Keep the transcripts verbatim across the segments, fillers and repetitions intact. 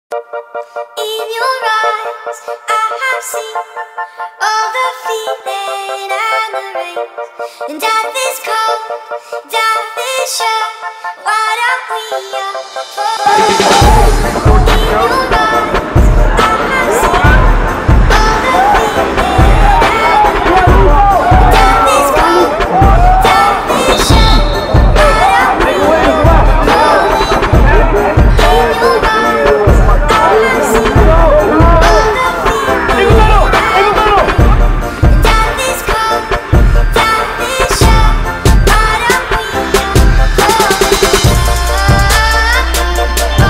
In your eyes, I have seen all the feeling and the rain. And death is cold, death is sure. Why don't we all fall? In your eyes, I have seen all the feeling and the rain. Death is cold, death is sure. Why don't we all fall? In your eyes, I have seen all the feeling and the rain. Death is cold, death is sure. Why don't we all fall in love?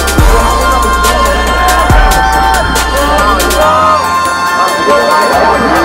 Go!